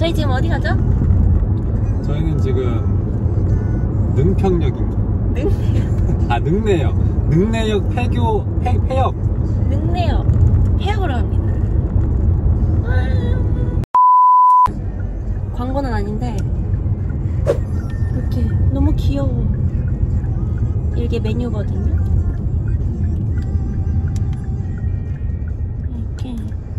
저희 지금 어디 가죠? 저희는 지금 능평역입니다. 능내역. 아, 능내역. 능내역 폐역. 능내역 폐역으로 합니다. 광고는 아닌데 이렇게 너무 귀여워. 이게 메뉴거든요. 이렇게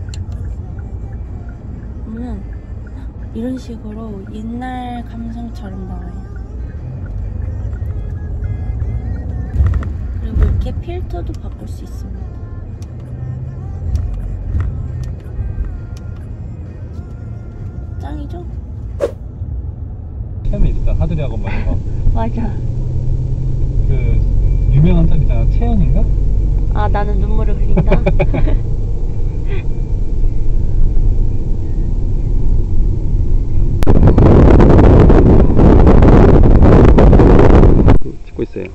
보면 이런 식으로 옛날 감성처럼 나와요. 그리고 이렇게 필터도 바꿀 수 있습니다. 짱이죠? 체험이 일단 하드리하고 뭐 이거. 맞아. 그 유명한 짤 있잖아. 채연인가? 아, 나는 눈물을 흘린다. 찍고 있어요.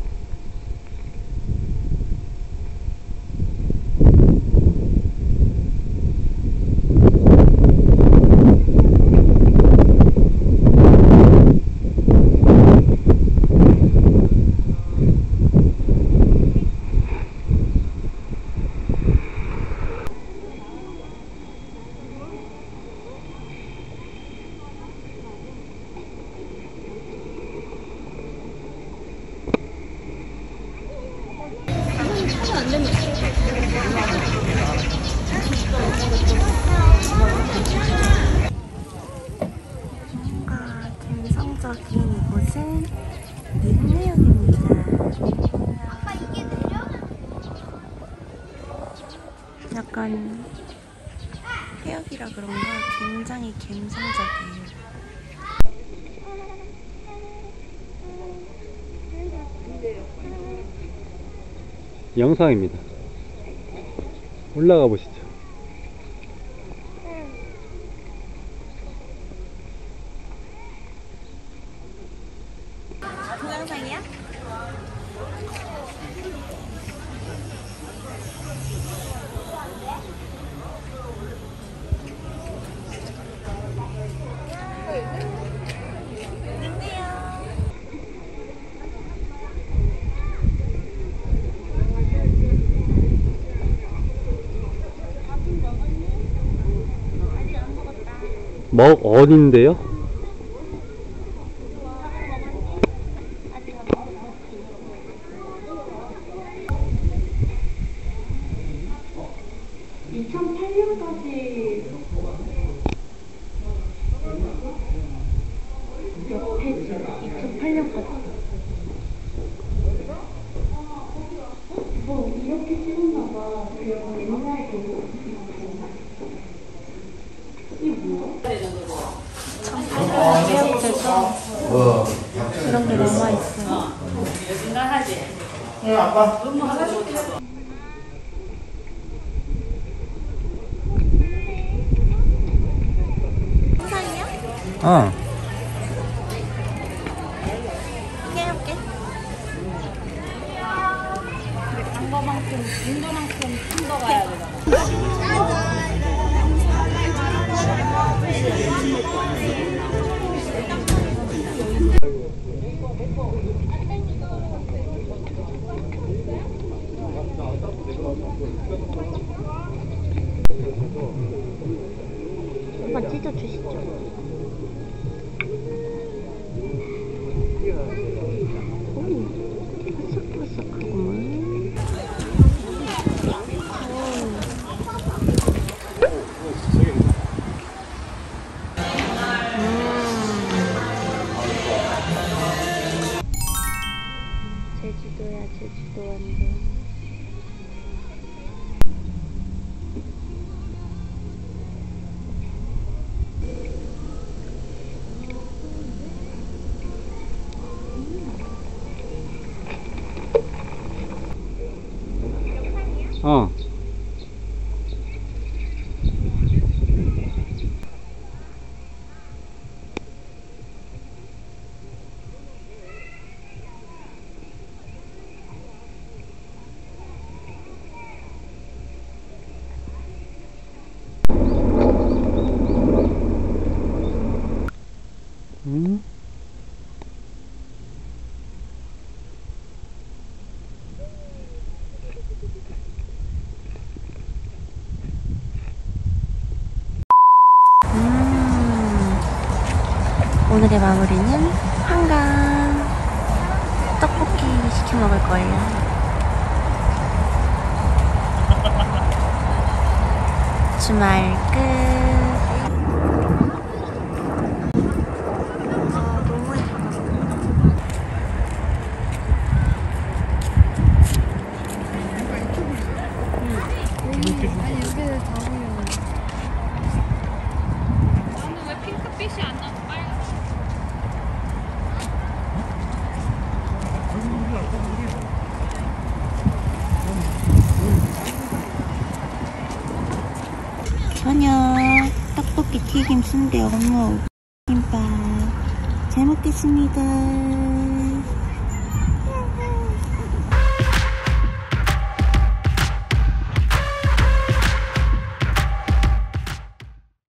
뭔가 감성적인 이곳은 능내역입니다. 약간 폐역이라 그런가 굉장히 감성적이에요. 영상입니다. 올라가 보시죠. 동영상이야? 어딘데요? 이렇게 찍었나봐. 그리고 옛날 보고 이게 뭐야? 폐역돼서 이런 게 남아있어요. 영상이야? 어. 이게 해볼게. 딴 거만큼, 인도만큼 큰 거 가야 되잖아. 한번 찢어주시죠. 바삭바삭하구만. 제주도야, 제주도 완전. 오늘의 마무리는 한강 떡볶이 시켜 먹을 거예요. 주말 끝. 아, 너무 예쁘다. 아니 여기를 다 보여. 나는 왜 핑크빛이 안 나고 빨간? 저녁 떡볶이 튀김 순대 어묵 김밥 잘 먹겠습니다.